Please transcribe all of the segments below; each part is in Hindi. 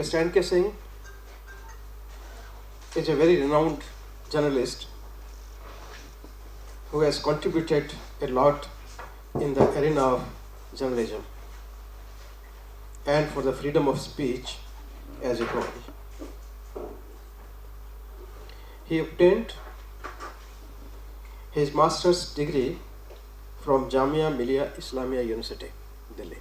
Mr. N.K.Singh is a very renowned journalist who has contributed a lot in the arena of journalism and for the freedom of speech as a whole. He obtained his master's degree from Jamia Millia Islamia University, Delhi.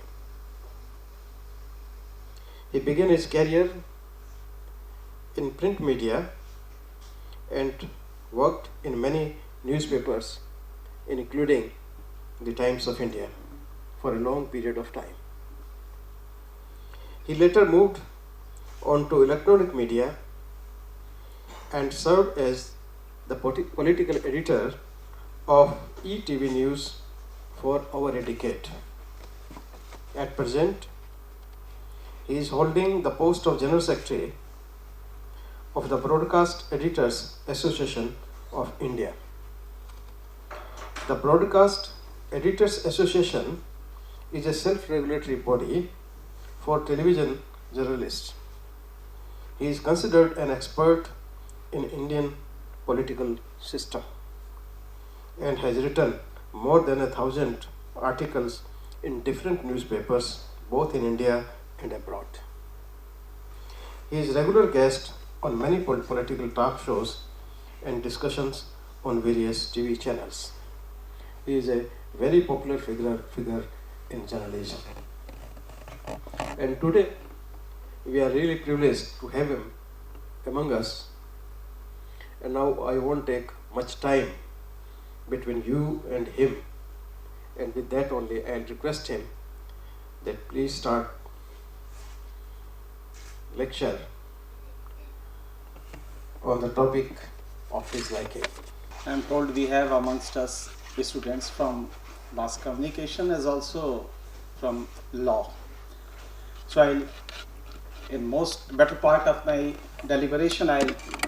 He began his career in print media and worked in many newspapers, including the Times of India, for a long period of time. He later moved on to electronic media and served as the political editor of ETV News for over a decade. At present, he is holding the post of General Secretary of the Broadcast Editors Association of India. The Broadcast Editors Association is a self-regulatory body for television journalists. He is considered an expert in Indian political system and has written more than 1,000 articles in different newspapers, both in India and abroad. He is regular guest on many political talk shows and discussions on various TV channels. He is a very popular figure in journalism. And today, we are really privileged to have him among us. And now I won't take much time between you and him. And with that only, I'll request him that please start lecture on the topic of his liking. I am told we have amongst us students from mass communication as also from law. So I'll, in most better part of my deliberation, I'll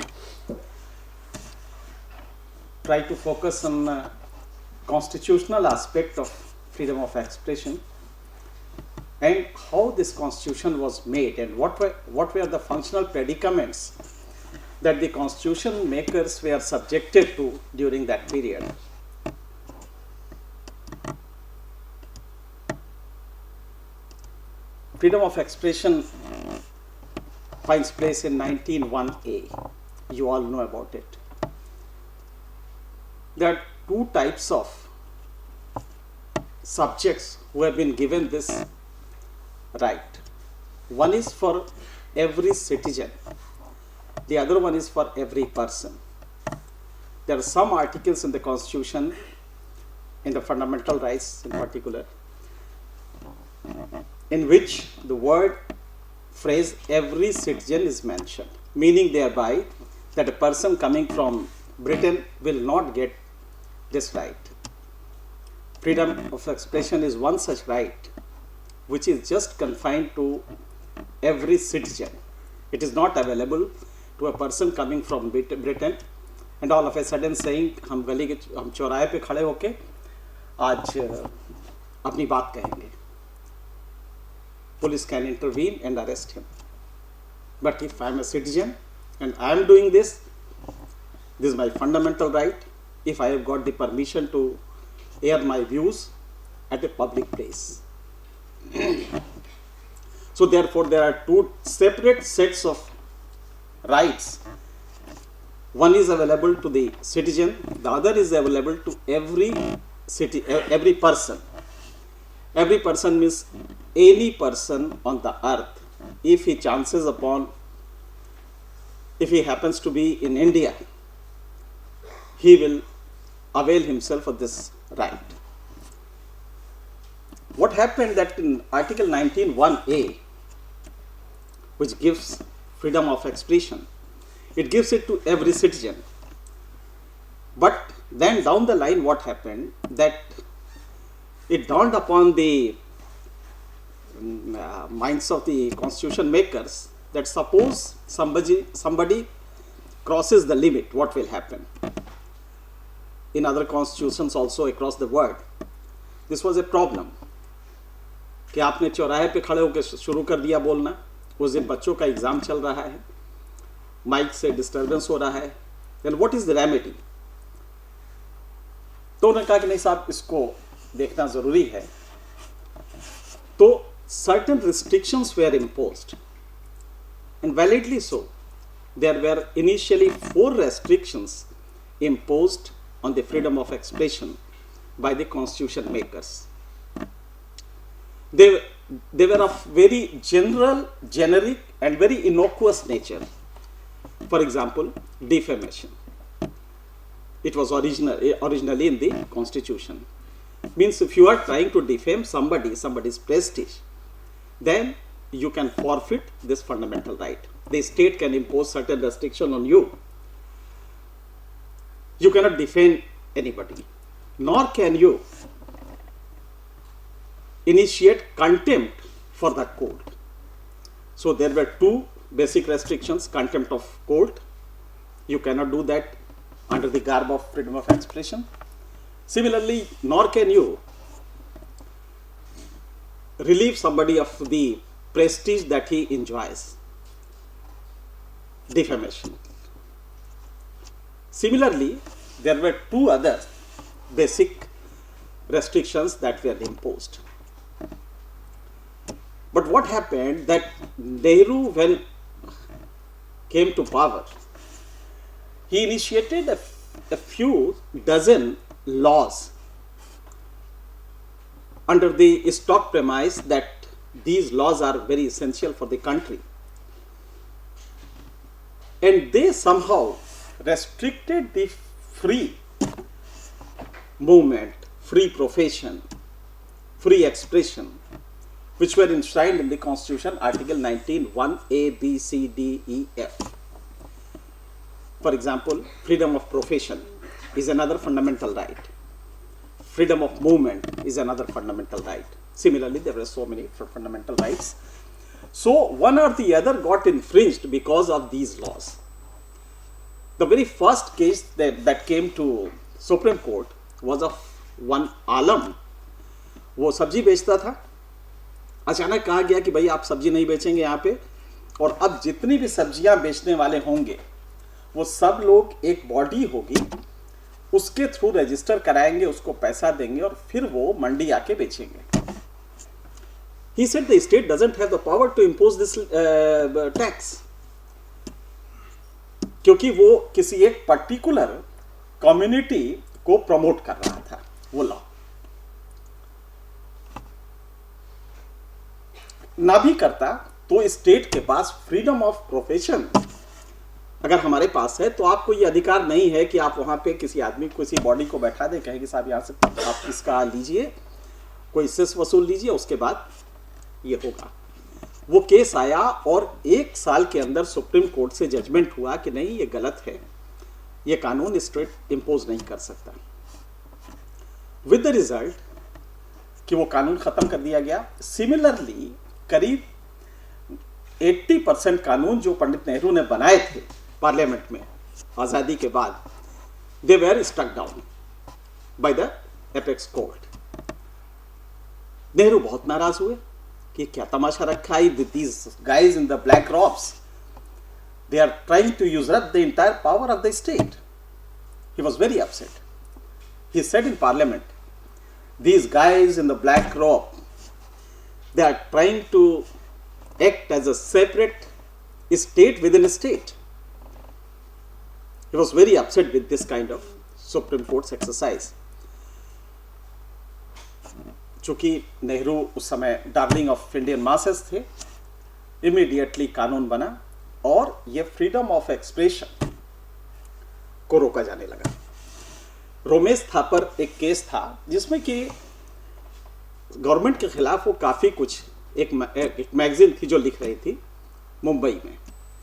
try to focus on constitutional aspect of freedom of expression and how this constitution was made and what were the functional predicaments that the constitution makers were subjected to during that period. Freedom of expression finds place in 19(1)(a). You all know about it. There are two types of subjects who have been given this right. One is for every citizen. The other one is for every person. There are some articles in the Constitution, in the fundamental rights in particular, in which the word phrase every citizen is mentioned, meaning thereby that a person coming from Britain will not get this right. Freedom of expression is one such right which is just confined to every citizen. It is not available to a person coming from Britain and all of a sudden saying हम चौराहे पे खड़े होके आज अपनी बात कहेंगे. Police can intervene and arrest him. But if I am a citizen and I am doing this, this is my fundamental right. If I have got the permission to air my views at a public place. So therefore there are two separate sets of rights. One is available to the citizen, the other is available to every person. Every person means any person on the earth. If he chances upon, if he happens to be in India, he will avail himself of this right. What happened that in Article 19(1)(a), which gives freedom of expression, it gives it to every citizen. But then down the line what happened, that it dawned upon the minds of the constitution makers that suppose somebody crosses the limit, what will happen? In other constitutions also across the world, this was a problem. कि आपने चौराहे पे खड़े होकर शुरू कर दिया बोलना उस दिन बच्चों का एग्जाम चल रहा है, माइक से डिस्टर्बेंस हो रहा है, then what is the remedy? तो उन्होंने कहा कि नहीं साहब, इसको देखना जरूरी है। तो certain restrictions were imposed, and validly so. There were initially 4 restrictions imposed on the freedom of expression by the constitution makers. They were of very general, generic and very innocuous nature. For example, defamation. It was originally in the constitution. Means if you are trying to defame somebody's prestige, then you can forfeit this fundamental right. The state can impose certain restriction on you. You cannot defame anybody, nor can you initiate contempt for that court. So there were 2 basic restrictions: contempt of court. You cannot do that under the garb of freedom of expression. Similarly, nor can you relieve somebody of the prestige that he enjoys. Defamation. Similarly, there were 2 other basic restrictions that were imposed. But what happened that Nehru, when came to power, he initiated a few dozen laws under the stock premise that these laws are very essential for the country, and they somehow restricted the free movement, free profession, free expression, which were enshrined in the Constitution, Article 19, 1A, B, C, D, E, F. For example, freedom of profession is another fundamental right. Freedom of movement is another fundamental right. Similarly, there were so many fundamental rights. So one or the other got infringed because of these laws. The very first case that came to Supreme Court was of one आलम. वो सब्जी बेचता था, अचानक कहा गया कि भाई आप सब्जी नहीं बेचेंगे यहाँ पे, और अब जितनी भी सब्जियां बेचने वाले होंगे वो सब लोग, एक बॉडी होगी, उसके थ्रू रजिस्टर कराएंगे, उसको पैसा देंगे और फिर वो मंडी आके बेचेंगे. He said the state doesn't have the power to impose this tax, क्योंकि वो किसी एक पर्टिकुलर कम्युनिटी को प्रमोट कर रहा था वो लॉ. ना भी करता तो स्टेट के पास फ्रीडम ऑफ प्रोफेशन अगर हमारे पास है, तो आपको ये अधिकार नहीं है कि आप वहां पे किसी आदमी को, किसी बॉडी को बैठा दे, कहे कि साहब यहाँ से आप इसका लीजिए, कोई सेस वसूल लीजिए, उसके बाद ये होगा. वो केस आया और 1 साल के अंदर सुप्रीम कोर्ट से जजमेंट हुआ कि नहीं, ये गलत है, ये कानून स्टेट इंपोज नहीं कर सकता. विद द रिजल्ट कि वो कानून खत्म कर दिया गया. सिमिलरली करीब 80% कानून जो पंडित नेहरू ने बनाए थे पार्लियामेंट में आजादी के बाद, they were stuck down by the apex court. Nehru बहुत नाराज हुए कि क्या तमाशा रखा है, these guys in the black robes, they are trying to usurp the entire power of the state. He was very upset. He said in parliament, these guys in the black robe, they are trying to act as a separate state within a state. He was very upset with this kind of Supreme Court's exercise. चूंकि नेहरू उस समय डार्लिंग ऑफ इंडियन मासेस थे, इमीडिएटली कानून बना और ये फ्रीडम ऑफ एक्सप्रेशन को रोका जाने लगा. रोमेश थापर एक केस था जिसमें कि गवर्नमेंट के खिलाफ वो काफ़ी कुछ, एक मैगजीन थी जो लिख रही थी मुंबई में,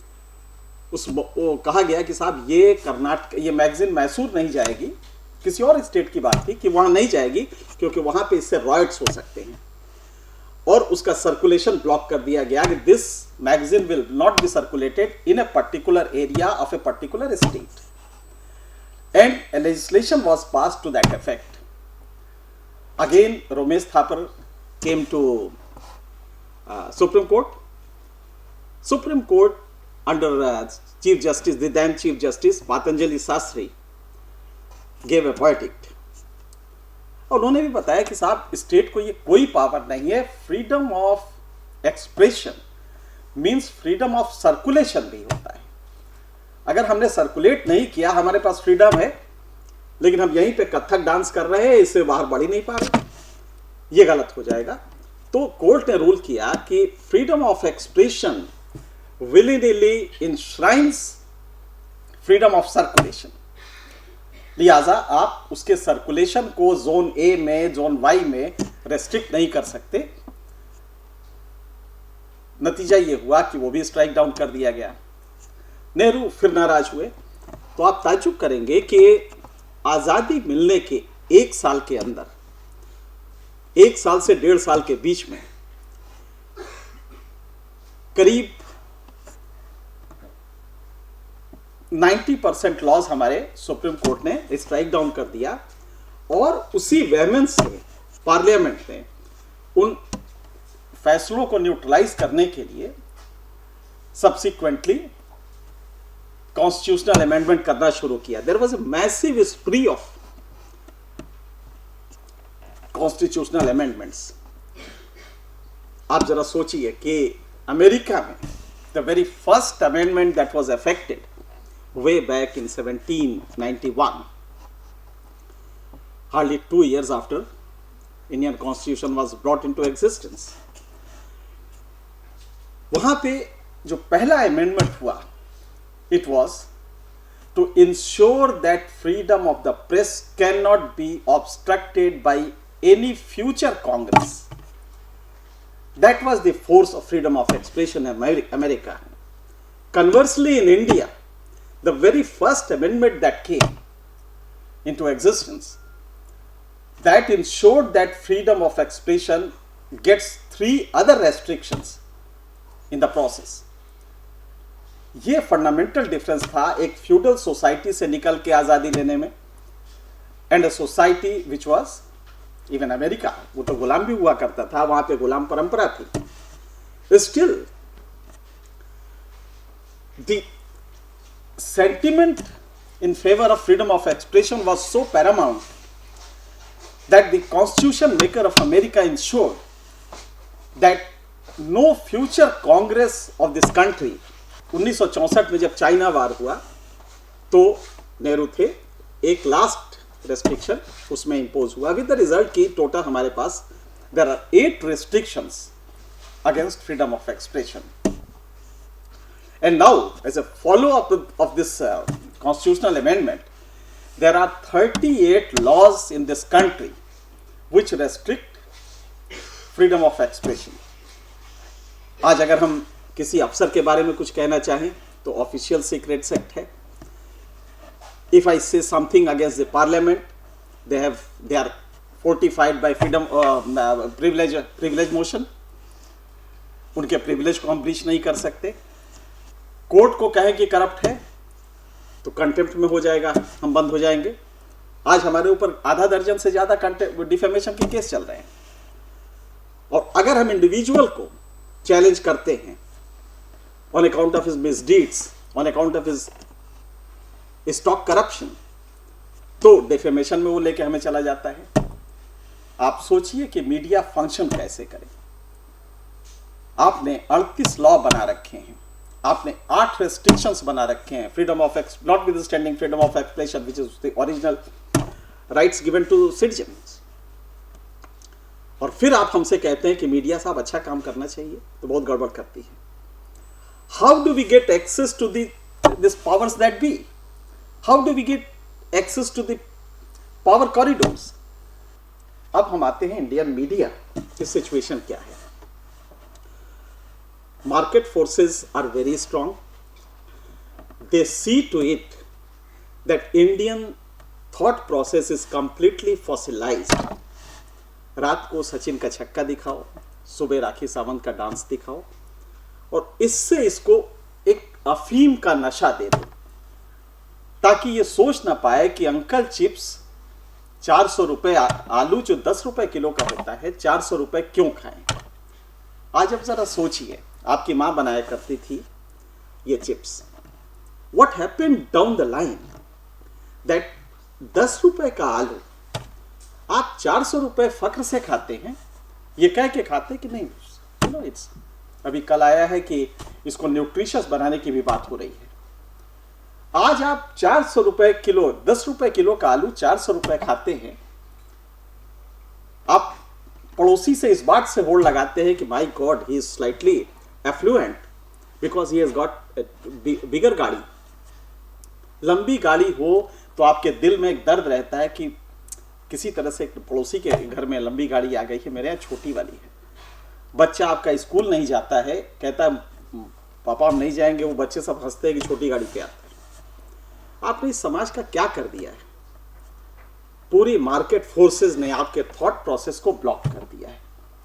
वो कहा गया कि साहब ये कर्नाटक, ये मैगजीन मैसूर नहीं जाएगी, किसी और स्टेट की बात थी कि वहाँ नहीं जाएगी क्योंकि वहाँ पे इससे रॉयट्स हो सकते हैं, और उसका सर्कुलेशन ब्लॉक कर दिया गया कि this magazine will not be circulated in a particular area of a particular state. And a legislation was passed to that effect. Again, Romesh Thapar came to Supreme Court Supreme Court under Chief Justice, the then Chief Justice Patanjali Sastry, gave a verdict. और उन्होंने भी बताया कि साहब स्टेट को ये कोई पावर नहीं है, freedom of expression means freedom of circulation भी होता है। अगर हमने सर्कुलेट नहीं किया, हमारे पास फ्रीडम है, लेकिन हम यहीं पे कथक डांस कर रहे हैं, इससे बाहर बढ़ ही नहीं पा रहे, ये गलत हो जाएगा। तो कोर्ट ने रूल किया कि freedom of expression willingly enshrines freedom of circulation, लिहाजा आप उसके सर्कुलेशन को जोन ए में, जोन वाई में रेस्ट्रिक्ट नहीं कर सकते। नतीजा ये हुआ कि वो भी स्ट्राइक डाउन कर दिया गया। नेहरू फिर नाराज हुए। तो आप ताज्जुब करेंगे कि आज़ादी मिलने के 1 साल के अंदर, 1 साल से 1.5 साल के बीच में करीब 90% लॉज हमारे सुप्रीम कोर्ट ने स्ट्राइक डाउन कर दिया, और उसी वेमेंस से पार्लियामेंट ने उन फैसलों को न्यूट्रलाइज करने के लिए सब्सिक्वेंटली कॉन्स्टिट्यूशनल अमेंडमेंट करना शुरू किया। There was a massive spree of constitutional amendments. आप जरा सोचिए कि अमेरिका में the very first amendment that was affected way back in 1791, hardly 2 years after Indian Constitution was brought into existence. वहां पे जो पहला अमेंडमेंट हुआ, it was to ensure that freedom of the press cannot be obstructed by any future Congress. That was the force of freedom of expression in America. Conversely, in India, the very first amendment that came into existence, that ensured that freedom of expression gets 3 other restrictions in the process. ये फंडामेंटल डिफरेंस था एक फ्यूडल सोसाइटी से निकल के आज़ादी लेने में, and a society which was even America, वो तो गुलाम भी हुआ करता था, वहां पे गुलाम परंपरा थी। Still the sentiment in favor of freedom of expression was so paramount that the constitution maker of America ensured that no future Congress of this country, 1964 में जब चाइना वार हुआ तो नेहरू थे, एक लास्ट रेस्ट्रिक्शन उसमें इंपोज हुआ, विद द रिजल्ट की टोटल हमारे पास there are 8 restrictions against freedom of expression. And now, as a follow-up of this constitutional amendment, there are 38 laws in this country which restrict freedom of expression. आज अगर हम किसी अफसर के बारे में कुछ कहना चाहें तो ऑफिशियल सीक्रेट्स एक्ट है। If I say something against the parliament, they are fortified by freedom privilege motion. उनके प्रिविलेज को हम ब्रीच नहीं कर सकते। कोर्ट को कहें कि करप्ट है तो कंटेम्प्ट में हो जाएगा, हम बंद हो जाएंगे। आज हमारे ऊपर आधा दर्जन से ज्यादा डिफेमेशन के केस चल रहे हैं, और अगर हम इंडिविजुअल को चैलेंज करते हैं on account of his misdeeds, on account of his stock corruption, तो डिफेमेशन में वो लेके हमें चला जाता है। आप सोचिए कि मीडिया फंक्शन कैसे करे। आपने 38 लॉ बना रखे हैं, आपने 8 रेस्ट्रिक्शंस बना रखे हैं, freedom of notwithstanding freedom of expression which is the original rights given to citizens, और फिर आप हमसे कहते हैं कि मीडिया साहब अच्छा काम करना चाहिए, तो बहुत गड़बड़ करती है। How do we get access to this powers that be? How do we get access to the power corridors? अब हम आते हैं इंडियन मीडिया की सिचुएशन क्या है। Market forces are very strong. They see to it that Indian thought process is completely fossilized. रात को सचिन का छक्का दिखाओ, सुबह राखी सावंत का डांस दिखाओ, और इससे इसको एक अफीम का नशा दे दो, ताकि ये सोच ना पाए कि अंकल चिप्स 400 रुपए, आलू जो 10 रुपए किलो का होता है 400 रुपए क्यों खाएं। आज अब जरा सोचिए आपकी माँ बनाया करती थी ये chips. What happened down the line that 10 रुपए का आलू आप 400 रुपए फक्र से खाते हैं, ये कह के खाते कि नहीं, इट्स अभी कल आया है कि इसको न्यूट्रिशियस बनाने की भी बात हो रही है। आज आप 400 रुपए किलो, 10 रुपए किलो का आलू 400 रुपए खाते हैं। आप पड़ोसी से इस बात से होड़ लगाते हैं कि my god he is slightly affluent because he has got bigger गाड़ी। लंबी गाड़ी हो तो आपके दिल में एक दर्द रहता है कि किसी तरह से पड़ोसी के घर में लंबी गाड़ी आ गई है, मेरे यहाँ छोटी वाली है। बच्चा आपका स्कूल नहीं जाता है, कहता है पापा हम नहीं जाएंगे, वो बच्चे सब हंसते हैं कि छोटी गाड़ी पे आते हैं। आपने इस समाज का क्या कर दिया है? पूरी मार्केट फोर्सेस ने आपके थॉट प्रोसेस को ब्लॉक कर दिया है।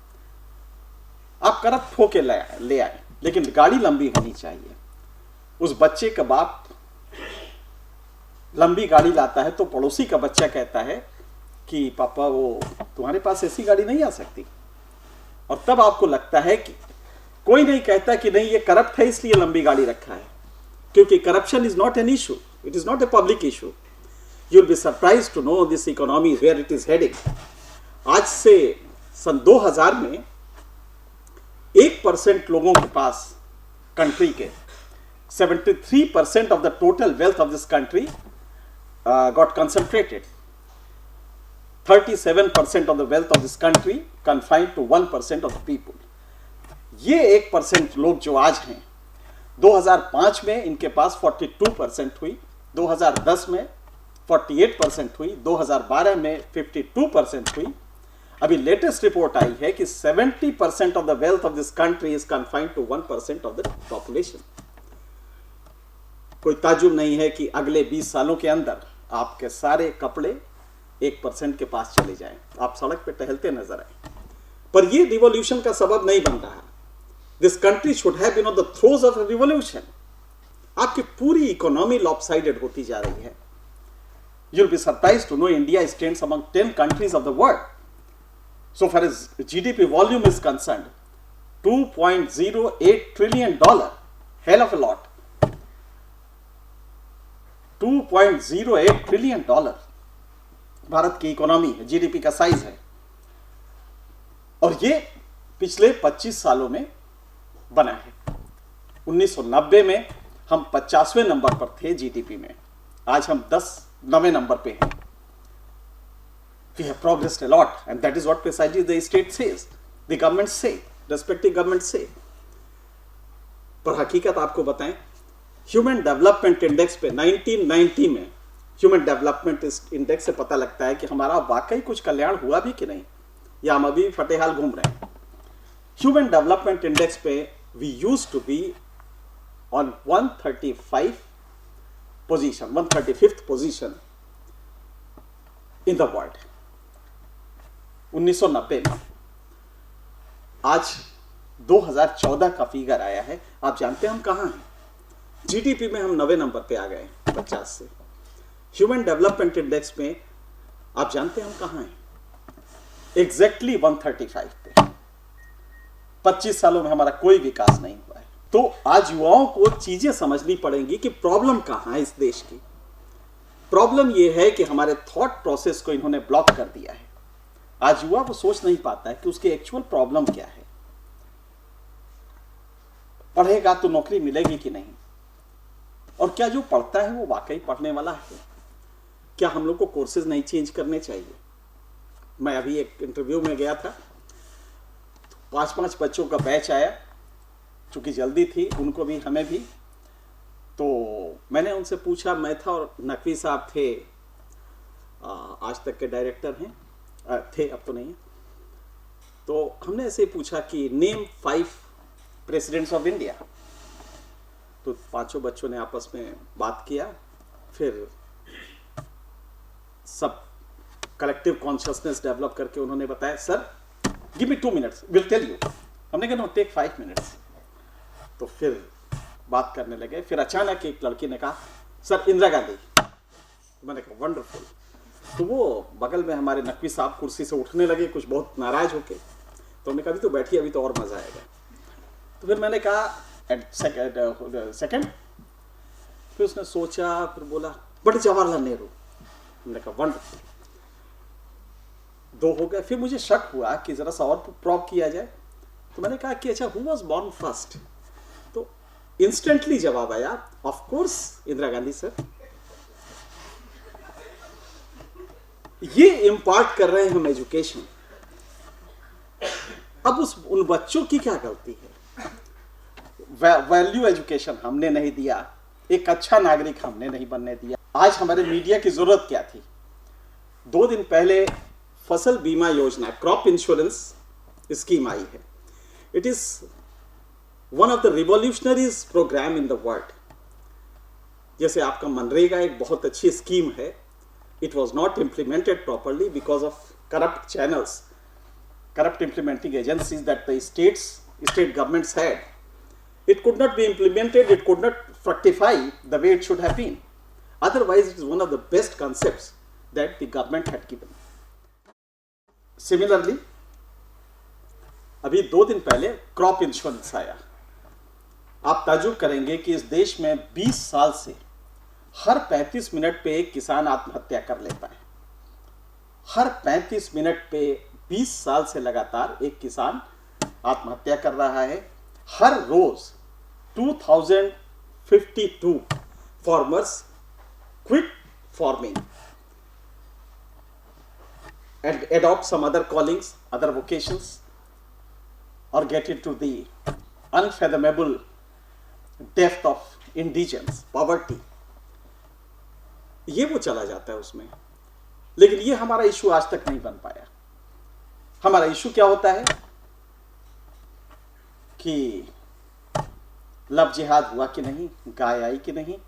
आप करप्ट होके ले आए, लेकिन गाड़ी लंबी होनी चाहिए। उस बच्चे का बाप लंबी गाड़ी लाता है तो पड़ोसी का बच्चा कहता है कि पापा वो तुम्हारे पास ऐसी गाड़ी नहीं आ सकती, और तब आपको लगता है कि कोई नहीं कहता कि नहीं ये करप्ट है इसलिए लंबी गाड़ी रखा है, क्योंकि corruption is not an issue, it is not a public issue. You will be surprise to know this economy where it is heading. आज से सन 2000 में 1% लोगों के पास कंट्री के 73% of the total wealth of this country got concentrated. 37% of the wealth of this country confined to 1% of the people. ये 1% लोग जो आज हैं, 2005 में इनके पास 42% हुई, 2010 में 48% हुई, 2012 में 52% हुई। अभी लेटेस्ट रिपोर्ट आई है कि 70% of the wealth of this country is confined to 1% of the population. कोई ताजुब नहीं है कि अगले 20 सालों के अंदर आपके सारे कपड़े 1% के पास चले जाएं, आप सड़क पे टहलते नजर आए। पर ये रिवॉल्यूशन का सबब नहीं बन रहा। This country should have been on the throes of a revolution. आपकी पूरी इकोनॉमी लॉपसाइडेड होती जा रही है। You will be surprised to know India stands among 10 countries of the world so far as GDP volume is concerned. $2.08 trillion, hell of a lot. $2.08 trillion Bharat की इकोनॉमी है, जीडीपी का साइज है, और ये पिछले 25 सालों में बना है। 1990 में हम 50वें नंबर पर थे जीडीपी में, आज हम 10वें नंबर पे हैं। We have progressed a lot, and that is what precisely the state says, the government say, respective government say. पर हकीकत आपको बताएं, ह्यूमन डेवलपमेंट इंडेक्स पे 1990 में ह्यूमन डेवलपमेंट इंडेक्स से पता लगता है कि हमारा वाकई कुछ कल्याण हुआ भी कि नहीं, या हम अभी फटेहाल घूम रहे हैं। ह्यूमन डेवलपमेंट इंडेक्स पे we used to be on 135 position, 135th position in the world 1990 में। आज 2014 का फिगर आया है। आप जानते हैं हम कहाँ हैं? जीडीपी में हम 90 नंबर पे आ गए 50 से। ह्यूमन डेवलपमेंट इंडेक्स में आप जानते हैं हम कहाँ हैं? एग्जैक्टली 135 पे। 25 सालों में हमारा कोई विकास नहीं हुआ है। तो आज युवाओं को चीजें समझनी पड़ेंगी कि प्रॉब्लम कहाँ है इस देश की। प्रॉब्लम यह है कि हमारे थॉट प्रोसेस को इन्होंने ब्लॉक कर दिया है। आज युवा वो सोच नहीं पाता है कि उसकी एक्चुअल प्रॉब्लम क्या है। पढ़ेगा तो नौकरी मिलेगी कि नहीं, और क्या जो पढ़ता है वो वाकई पढ़ने वाला है? क्या हम लोग को कोर्सेज नहीं चेंज करने चाहिए? मैं अभी एक इंटरव्यू में गया था, 5-5 बच्चों का बैच आया, चूंकि जल्दी थी उनको भी हमें भी। तो मैंने उनसे पूछा, मैं था और नकवी साहब थे, आज तक के डायरेक्टर हैं, थे अब तो नहीं है। तो हमने ऐसे ही पूछा कि नेम 5 प्रेसिडेंट्स ऑफ इंडिया। तो 5 बच्चों ने आपस में बात किया, फिर सब कलेक्टिव कॉन्शियसनेस डेवलप करके उन्होंने बताया, sir give me 2 minutes, will tell you. हमने कहा नो, टेक 5 मिनट्स। तो फिर बात करने लगे। फिर अचानक एक लड़की ने कहा, सर इंदिरा गांधी। मैंने कहा वंडरफुल। तो वो बगल में हमारे नकवी साहब कुर्सी से उठने लगे, कुछ बहुत नाराज होके। तो हमने कहा अभी तो बैठिए, अभी तो और मजा आएगा। तो फिर मैंने कहा सेकंड, फिर उसने सोचा, फिर बोला बट जवाहरलाल नेहरू। मैंने कहा वंडरफुल, 2 हो गए। फिर मुझे शक हुआ कि जरा सा और प्रॉप किया जाए, तो मैंने कहा कि अच्छा हु वाज बोर्न फर्स्ट, तो इंस्टेंटली जवाब आया of course Indira Gandhi sir. ये इम्पार्ट कर रहे हैं हम एजुकेशन। अब उन बच्चों की क्या गलती है? वैल्यू एजुकेशन हमने नहीं दिया, एक अच्छा नागरिक हमने नहीं बनने दिया। आज हमारे मीडिया की जरूरत क्या थी? 2 दिन पहले फसल बीमा योजना, क्रॉप इंश्योरेंस स्कीम आई है। It is one of the revolutionaries programme in the world. जैसे आपका मनरेगा एक बहुत अच्छी स्कीम है, it was not implemented properly because of corrupt channels, corrupt implementing agencies that the state governments had. It could not be implemented, it could not fructify the way it should have been. Otherwise, it is one of the best concepts that the government had given. Similarly, अभी 2 दिन पहले क्रॉप इंश्योरेंस आया। आप ताजुब करेंगे कि इस देश में 20 साल से हर 35 मिनट पे एक किसान आत्महत्या कर लेता है। हर 35 मिनट पे 20 साल से लगातार एक किसान आत्महत्या कर रहा है। हर रोज 2052 farmers quit farming and adopt some other callings, other vocations, or get into the unfathomable depth of indigence, poverty. ये वो चला जाता है उसमें। लेकिन ये हमारा इशू आज तक नहीं बन पाया। हमारा इशू क्या होता है कि लव जिहाद हुआ कि नहीं, गाय आई कि नहीं,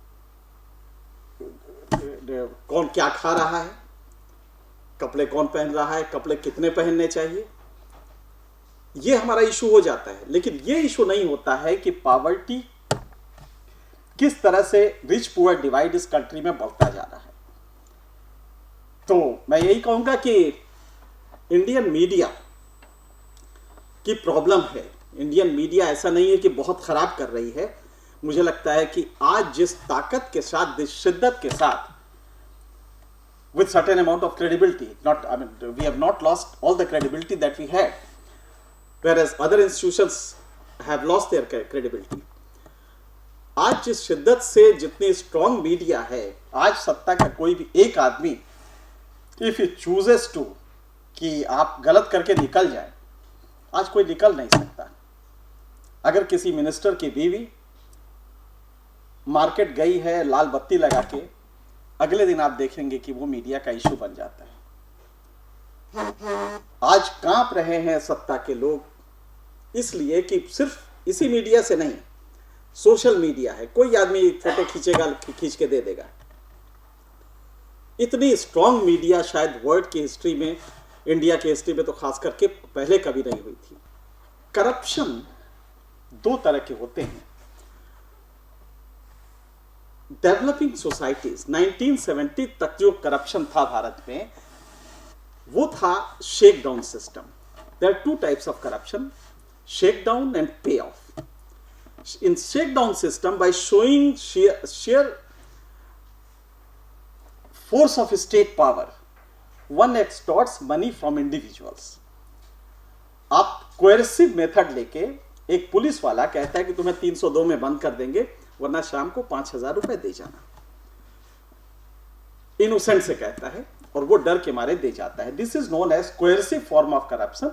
कौन क्या खा रहा है, कपड़े कौन पहन रहा है, कपड़े कितने पहनने चाहिए, ये हमारा इशू हो जाता है। लेकिन ये इशू नहीं होता है कि पॉवर्टी किस तरह से रिच पुअर डिवाइड इस कंट्री में बढ़ता जा रहा है। तो मैं यही कहूंगा कि इंडियन मीडिया की प्रॉब्लम है। इंडियन मीडिया ऐसा नहीं है कि बहुत खराब कर रही है। मुझे लगता है कि आज जिस ताकत के साथ, जिस शिद्दत के साथ, with certain amount of credibility, we have not lost all the credibility that we had, whereas other institutions have lost their credibility. आज जिस शिद्दत से, जितनी स्ट्रॉन्ग मीडिया है, आज सत्ता का कोई भी एक आदमी इफ ही चूजेस टू कि आप गलत करके निकल जाए, आज कोई निकल नहीं सकता। अगर किसी मिनिस्टर की बीवी मार्केट गई है लाल बत्ती लगा के, अगले दिन आप देखेंगे कि वो मीडिया का इशू बन जाता है। आज कांप रहे हैं सत्ता के लोग, इसलिए कि सिर्फ इसी मीडिया से नहीं, सोशल मीडिया है। कोई आदमी फोटो खींचेगा, खींच के दे देगा। इतनी स्ट्रॉन्ग मीडिया शायद वर्ल्ड की हिस्ट्री में, इंडिया की हिस्ट्री में तो खास करके पहले कभी नहीं हुई थी। करप्शन 2 तरह के होते हैं। डेवलपिंग सोसाइटीज 1970 तक जो करप्शन था भारत में, वो था shake down system. There are 2 types of corruption, shake down and pay off. In shakedown system, by showing sheer force of state power, one extorts money from individuals. आप coercive method लेके, एक पुलिस वाला कहता है कि तुम्हें 302 में बंद कर देंगे, वरना शाम को 5,000 रुपए दे जाना। इनोसेंट से कहता है और वो डर के मारे दे जाता है। This is known as coercive form of corruption.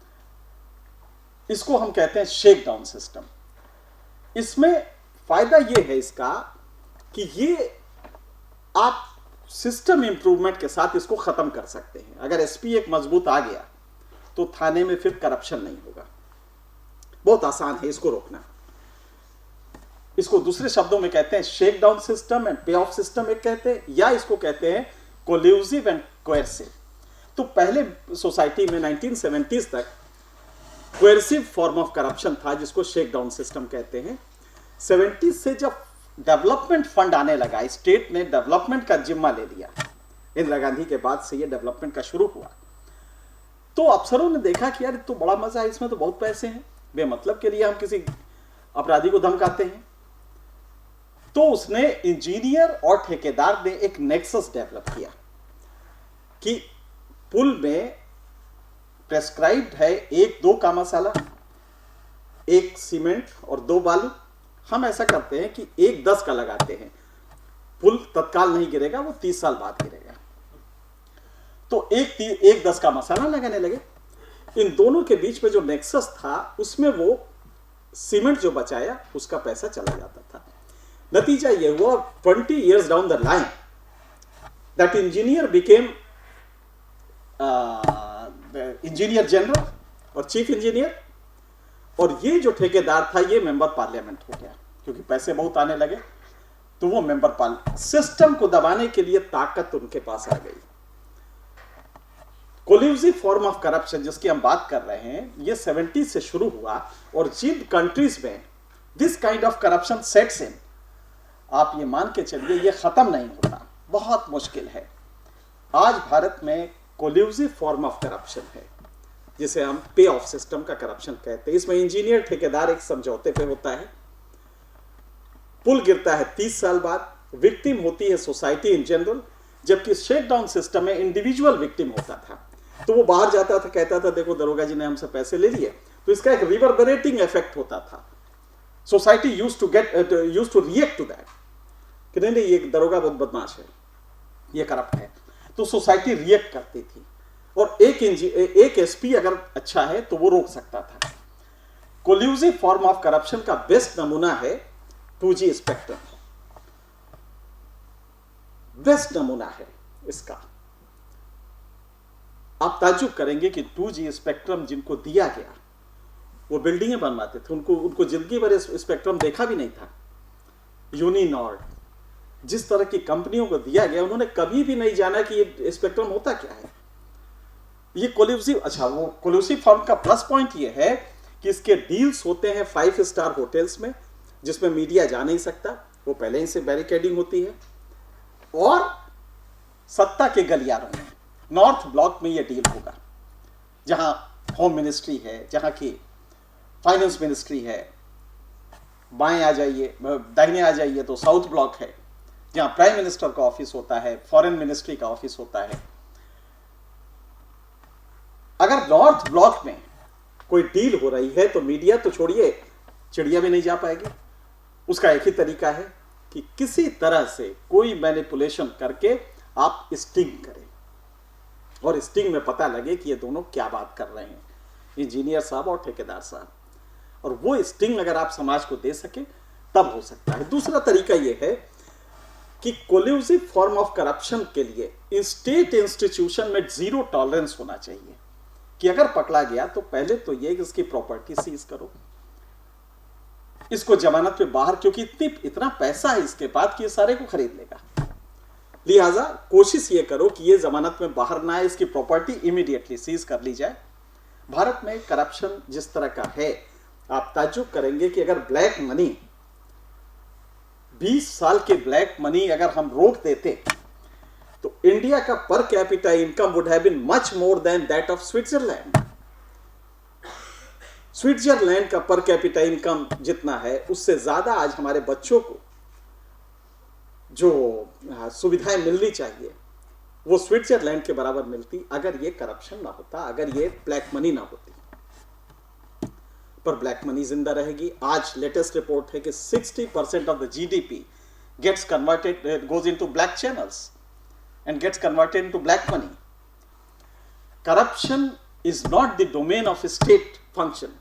इसको हम कहते हैं शेक डाउन सिस्टम। इसमें फायदा ये है इसका कि ये आप सिस्टम इंप्रूवमेंट के साथ इसको खत्म कर सकते हैं। अगर एसपी एक मजबूत आ गया तो थाने में फिर करप्शन नहीं होगा। बहुत आसान है इसको रोकना। इसको दूसरे शब्दों में कहते हैं shake down system and pay off system एक कहते हैं, या इसको कहते हैं कोल्यूसिव एंड कोएर्सिव। तो पहले सोसाइटी में 1970s तक कोएर्सिव फॉर्म ऑफ करप्शन था, जिसको शेक डाउन सिस्टम कहते हैं। 70s से जब डेवलपमेंट फंड आने लगा, स्टेट ने डेवलपमेंट का जिम्मा ले लिया, इंदिरा गांधी के बाद से ये डेवलपमेंट का शुरू हुआ, तो अफसरों ने देखा कि यार तो बड़ा मजा है, इसमें तो बहुत पैसे हैं, बेमतलब के लिए हम किसी अपराधी को धमकाते हैं। तो उसने, इंजीनियर और ठेकेदार ने एक नेक्सस डेवलप किया कि पुल में प्रेस्क्राइब्ड है 1-2 का मसाला, 1 सीमेंट और 2 बालू। हम ऐसा करते हैं कि 1-10 का लगाते हैं, पुल तत्काल नहीं गिरेगा, वो 30 साल बाद गिरेगा। तो 1-10 का मसाला लगाने लगे। इन दोनों के बीच में जो नेक्सस था, उसमें वो सीमेंट जो बचाया उसका पैसा चला जाता था। नतीजा ये हुआ 20 years down the line that engineer became engineer general और चीफ इंजीनियर, और ये जो ठेकेदार था ये मेंबर पार्लियामेंट हो गया, क्योंकि पैसे बहुत आने लगे तो वो मेंबर पार्लियामेंट। सिस्टम को दबाने के लिए ताकत उनके पास आ गई। कोल्यूसिव फॉर्म ऑफ करप्शन जिसकी हम बात कर रहे हैं, ये 70 से शुरू हुआ, और जिन कंट्रीज में this kind of corruption sets in, आप ये मान के चलिए ये खत्म नहीं होता, बहुत मुश्किल है। आज भारत में कोल्यूसिव फॉर्म ऑफ करप्शन है, जिसे हम पे ऑफ सिस्टम का करप्शन कहते हैं। इसमें इंजीनियर ठेकेदार एक समझौते पे होता है, पुल गिरता है 30 साल बाद, विक्टिम होती है सोसाइटी इन जनरल, जबकि शेकडाउन सिस्टम में इंडिविजुअल विक्टिम होता था। तो वो बाहर जाता था, कहता था देखो दरोगा जी ने हमसे पैसे ले लिए, तो इसका एक रिवर्बरेटिंग इफेक्ट होता था। Society used to react to that कि नहीं ये दरोगा बहुत बदमाश है, ये करप्ट है, तो सोसाइटी रिएक्ट करती थी। और एक एसपी अगर अच्छा है तो वो रोक सकता था। कोल्यूसिव फॉर्म ऑफ करप्शन का बेस्ट नमूना है 2G स्पेक्ट्रम, बेस्ट नमूना है इसका। आप ताज्जुब करेंगे कि 2G स्पेक्ट्रम जिनको दिया गया वो बिल्डिंगें बनवाते थे, उनको जिंदगी भर स्पेक्ट्रम देखा भी नहीं था। यूनिनॉर्ड जिस तरह की कंपनियों को दिया गया, उन्होंने कभी भी नहीं जाना कि ये स्पेक्ट्रम होता क्या है। ये कोल्यूसिव, अच्छा वो कोल्यूसिव फॉर्म का प्लस पॉइंट ये है कि इसके डील्स होते हैं 5 स्टार होटल्स में, जिसमें मीडिया जा नहीं सकता, वो पहले ही से बैरिकेडिंग होती है, और सत्ता के गलियारों में। नॉर्थ ब्लॉक में ये डील होगा, जहां होम मिनिस्ट्री है, जहां की फाइनेंस मिनिस्ट्री है। बाएं आ जाइए, दाहिने आ जाइए तो साउथ ब्लॉक है, जहां प्राइम मिनिस्टर का ऑफिस होता है, फॉरेन मिनिस्ट्री का ऑफिस होता है। अगर नॉर्थ ब्लॉक में कोई डील हो रही है तो मीडिया तो छोड़िए, चिड़िया भी नहीं जा पाएगी। उसका एक ही तरीका है कि किसी तरह से कोई मैनिपुलेशन करके आप स्टिंग करें, और स्टिंग में पता लगे कि ये दोनों क्या बात कर रहे हैं, इंजीनियर साहब और ठेकेदार साहब। और वो स्टिंग अगर आप समाज को दे सके तब हो सकता है। दूसरा तरीका ये है कि कोल्यूसिव फॉर्म ऑफ करप्शन के लिए स्टेट इंस्टीट्यूशन में 0 टॉलरेंस होना चाहिए, कि अगर पकड़ा गया तो पहले तो ये कि इसकी प्रॉपर्टी सीज करो, इसको जमानत पे बाहर, क्योंकि इतना पैसा है इसके पास कि ये सारे को खरीद लेगा। लिहाजा कोशिश ये करो कि ये जमानत में बाहर ना आए, इसकी प्रॉपर्टी इमीडिएटली सीज कर ली जाए। भारत में करप्शन जिस तरह का है, आप ताज्जुब करेंगे कि अगर ब्लैक मनी 20 साल के ब्लैक मनी अगर हम रोक देते तो इंडिया का per capita income would have been much more than that of Switzerland. Switzerland का पर कैपिटा इनकम जितना है, उससे ज्यादा आज हमारे बच्चों को जो सुविधाएं मिलनी चाहिए वो स्विट्जरलैंड के बराबर मिलती, अगर ये करप्शन ना होता, अगर ये ब्लैक मनी ना होती। पर ब्लैक मनी जिंदा रहेगी। आज लेटेस्ट रिपोर्ट है कि 60% of the GDP gets converted, goes into black channels and gets converted into black money. Corruption is not the domain of state function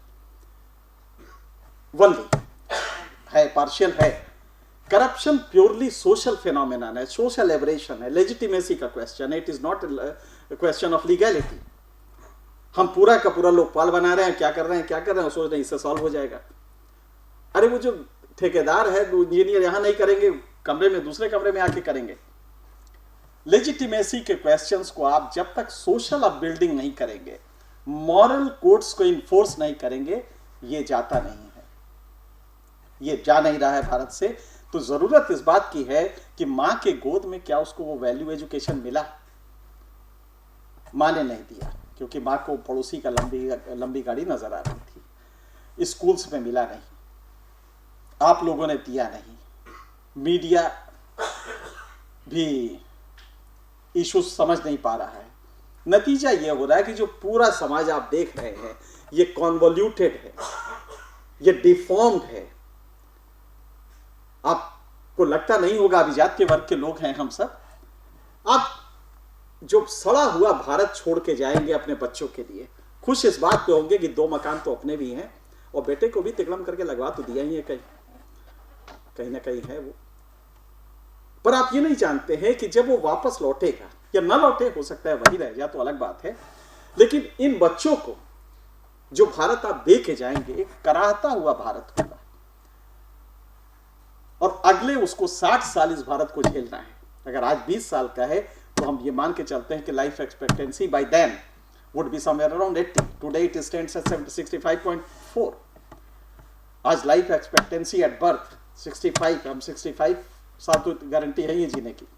only, है partial है। Corruption purely social phenomenon है, social aberration है, legitimacy का question है, it is not a question of legality। हम पूरा का पूरा लोकपाल बना रहे हैं, क्या कर रहे हैं, सोच रहे हैं इससे सॉल्व हो जाएगा। अरे वो जो ठेकेदार है, इंजीनियर यहां नहीं करेंगे, कमरे में दूसरे कमरे में आके करेंगे। लेजिटिमेसी के क्वेश्चंस को आप जब तक सोशल अपबिल्डिंग नहीं करेंगे, मॉरल कोड्स को इन्फोर्स नहीं करेंगे, ये जाता नहीं है, ये जा नहीं रहा है भारत से। तो जरूरत इस बात की है कि मां के गोद में क्या उसको वो वैल्यू एजुकेशन मिला? मां ने नहीं दिया, क्योंकि मां को पड़ोसी का लंबी गाड़ी नजर आ रही थी। स्कूल्स में मिला नहीं, आप लोगों ने दिया नहीं, मीडिया भी इश्यूज समझ नहीं पा रहा है। नतीजा ये हो रहा है कि जो पूरा समाज आप देख रहे हैं ये कॉन्वोल्यूटेड है, ये डिफॉर्म्ड है। आपको लगता नहीं होगा, अभिजात के वर्ग के लोग हैं हम सब, आप जो सड़ा हुआ भारत छोड़ के जाएंगे अपने बच्चों के लिए, खुश इस बात पे होंगे कि 2 मकान तो अपने भी हैं और बेटे को भी तिकड़म करके लगवा तो दिया ही है, कहीं ना कहीं है वो। पर आप ये नहीं जानते हैं कि जब वो वापस लौटेगा या ना लौटे, हो सकता है वही रह जाए तो अलग बात है, लेकिन इन बच्चों को जो भारत आप दे के जाएंगे एक कराहता हुआ भारत होगा और अगले उसको 60 साल इस भारत को झेलना है। अगर आज 20 साल का है तो हम ये मान के चलते हैं कि life expectancy by then would be somewhere around 80। Today it stands at 65.4। आज लाइफ एक्सपेक्टेंसी एट बर्थ 65, हम 65 साल तो गारंटी है ही जीने की,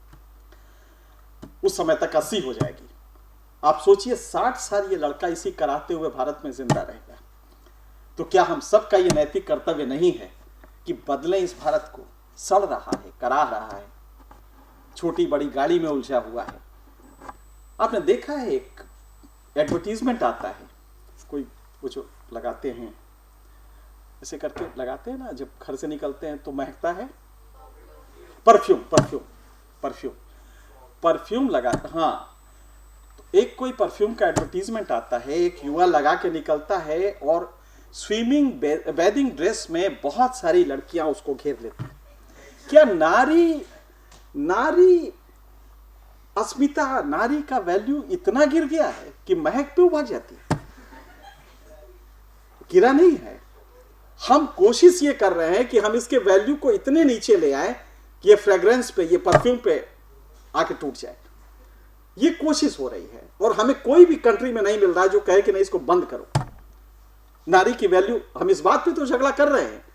उस समय तक 80 हो जाएगी। आप सोचिए 60 साल ये लड़का इसी कराते हुए भारत में जिंदा रहेगा, तो क्या हम सबका ये नैतिक कर्तव्य नहीं है कि बदलें इस भारत को? सड़ रहा है, करा रहा है, छोटी बड़ी गाड़ी में उलझा हुआ है। आपने देखा है एक एडवर्टीजमेंट आता है, कोई वो जो लगाते हैं ऐसे करके लगाते हैं ना, जब घर से निकलते हैं तो महकता है परफ्यूम लगाता, हाँ, तो एक कोई परफ्यूम का एडवर्टीजमेंट आता है, एक युवा लगा के निकलता है और स्विमिंग बैदिंग ड्रेस में बहुत सारी लड़कियां उसको घेर लेती हैं। क्या नारी अस्मिता, नारी का वैल्यू इतना गिर गया है कि महक पे उभर जाती है? गिरा नहीं है। हम कोशिश ये कर रहे हैं कि हम इसके वैल्यू को इतने नीचे ले आए कि ये फ्रेग्रेंस पे, ये परफ्यूम पे आके टूट जाए। ये कोशिश हो रही है और हमें कोई भी कंट्री में नहीं मिल रहा है जो कहे कि नहीं इसको बंद करो। नारी की वैल्यू, हम इस बात पे तो झगड़ा कर रहे हैं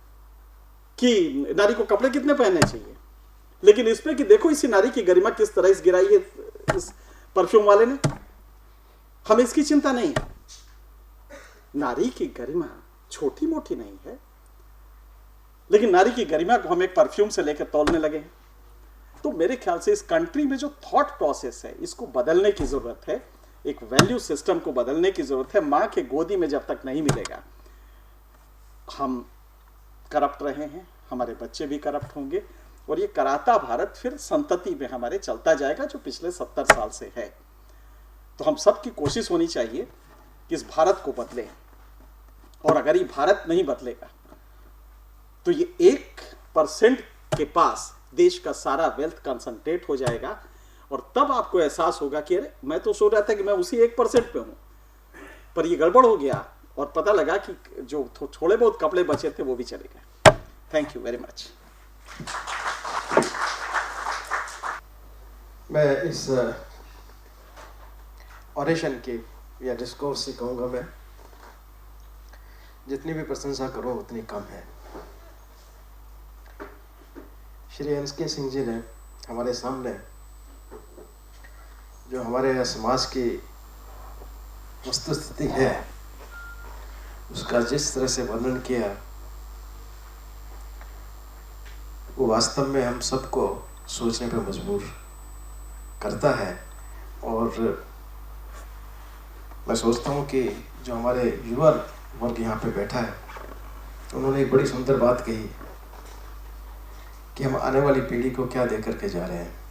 कि नारी को कपड़े कितने पहनने चाहिए, लेकिन इस पे कि देखो इसी नारी की गरिमा किस तरह इस गिराई है इस परफ्यूम वाले ने, हमें इसकी चिंता नहीं है। नारी की गरिमा छोटी मोटी नहीं है, लेकिन नारी की गरिमा को हम एक परफ्यूम से लेकर तौलने लगे हैं। तो मेरे ख्याल से इस कंट्री में जो थॉट प्रोसेस है इसको बदलने की जरूरत है, एक वैल्यू सिस्टम को बदलने की जरूरत है। मां के गोदी में जब तक नहीं मिलेगा, हम करप्ट रहे हैं, हमारे बच्चे भी करप्ट होंगे और ये कराता भारत फिर संतति में हमारे चलता जाएगा जो पिछले 70 साल से है। तो हम सब की कोशिश होनी चाहिए कि इस भारत को बदले, और अगर ये भारत नहीं बदलेगा तो ये 1% के पास देश का सारा वेल्थ कंसंट्रेट हो जाएगा और तब आपको एहसास होगा कि अरे मैं तो सोच रहा था कि मैं उसी 1% पे हूं, पर ये गड़बड़ हो गया और पता लगा कि जो थोड़े बहुत कपड़े बचे थे वो भी चले गए। Thank you very much. मैं इस ऑरेशन की या डिस्कोर्स से कहूँगा, मैं जितनी भी प्रशंसा करूँ उतनी कम है। श्री N.K.Singh जी ने हमारे सामने जो हमारे समाज की वस्तुस्थिति है उसका जिस तरह से वर्णन किया, वो वास्तव में हम सबको सोचने पर मजबूर करता है। और मैं सोचता हूँ कि जो हमारे युवा वर्ग यहाँ पे बैठा है, उन्होंने एक बड़ी सुंदर बात कही कि हम आने वाली पीढ़ी को क्या दे करके जा रहे हैं,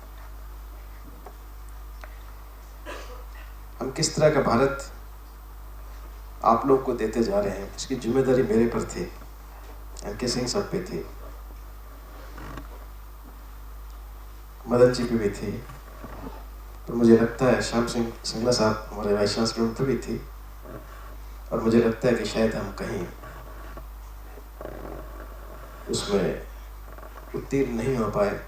हम किस तरह का भारत आप लोग को देते जा रहे हैं। इसकी जिम्मेदारी मेरे पर थी, N.K.Singh साहब पे थी, मदन जी पे भी थी, तो मुझे लगता है श्याम सिंह सिंगला साहब हमारे वाइस चांसलर पे भी थी, और मुझे लगता है कि शायद हम कहीं उसमें उत्तीर्ण नहीं हो पाए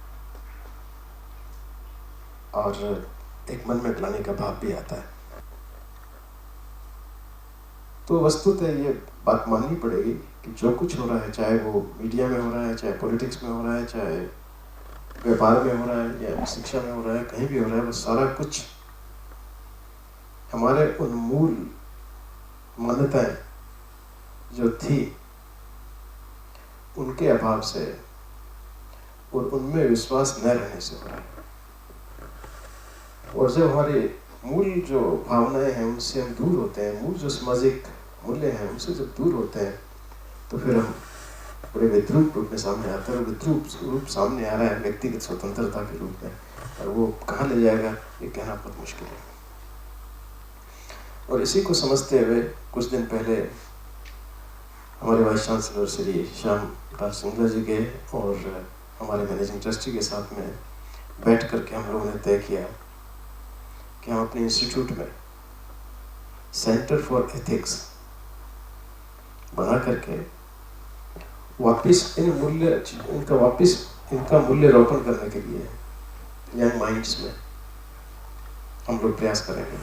और एक मन में ग्लानि का भाव भी आता है। तो वस्तुतः ये बात माननी पड़ेगी कि जो कुछ हो रहा है, चाहे वो मीडिया में हो रहा है, चाहे पॉलिटिक्स में हो रहा है, चाहे व्यापार में हो रहा है या शिक्षा में हो रहा है, कहीं भी हो रहा है, वो सारा कुछ हमारे उन मूल मान्यताएं जो थी उनके अभाव से और उनमें विश्वास न रहने से हो रहा है। और जब हमारे मूल जो भावनाएं हैं उनसे हम दूर होते हैं, मूल जो सामाजिक मूल्य हैं उनसे जब दूर होते हैं, तो फिर हम बड़े विद्रूप रूप में सामने आते हैं। और विद्रूप रूप सामने आ रहा है व्यक्तिगत स्वतंत्रता के रूप में, और वो कहाँ ले जाएगा ये कहना बहुत मुश्किल है। और इसी को समझते हुए कुछ दिन पहले हमारे वाइस चांसलर श्री श्याम सिंगला जी के और हमारे मैनेजिंग ट्रस्टी के साथ में बैठ करके हम लोगों ने तय किया कि हम अपने इंस्टीट्यूट में सेंटर फॉर एथिक्स बना करके वापस इनका मूल्य रोपण करने के लिए यंग माइंड्स में हम लोग प्रयास करेंगे।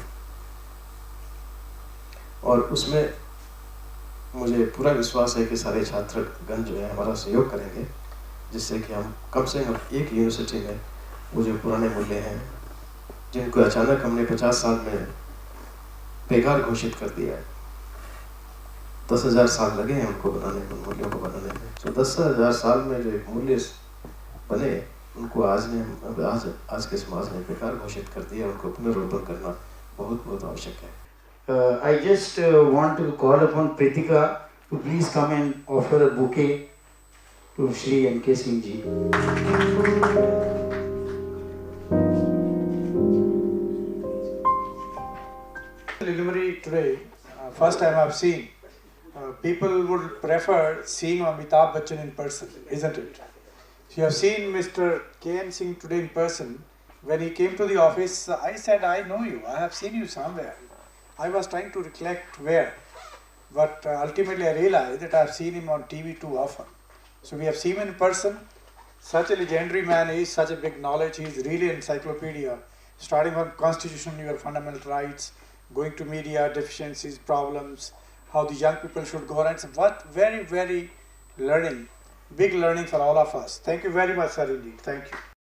और उसमें मुझे पूरा विश्वास है कि सारे छात्रगण जो है हमारा सहयोग करेंगे, जिससे कि हम कम से कम एक यूनिवर्सिटी में वो जो पुराने मूल्य हैं जिनको अचानक हमने 50 साल में बेकार घोषित कर दिया है, 10,000 साल लगे हैं उनको बनाने में, मूल्यों को बनाने में। तो 10,000 साल में जो एक मूल्य बने उनको आज के समाज ने बेकार घोषित कर दिया। उनको पुनर्रोपण करना बहुत बहुत आवश्यक है। I just want to call upon Pritika to please come and offer a bouquet to Shri N.K.Singh ji. Preliminary today, first time I've seen, people would prefer seeing Amitabh Bachchan in person, isn't it? You have seen Mr. N.K.Singh today in person. When he came to the office, I said, I know you, I have seen you somewhere. I was trying to recollect where, but ultimately I realized that I have seen him on TV too often. So we have seen him in person. Such a legendary man, he is such a big knowledge, he is really an encyclopedia, starting from constitution, your fundamental rights, going to media, deficiencies, problems, how the young people should go around. What very, very learning, big learning for all of us. Thank you very much, sir, indeed. Thank you.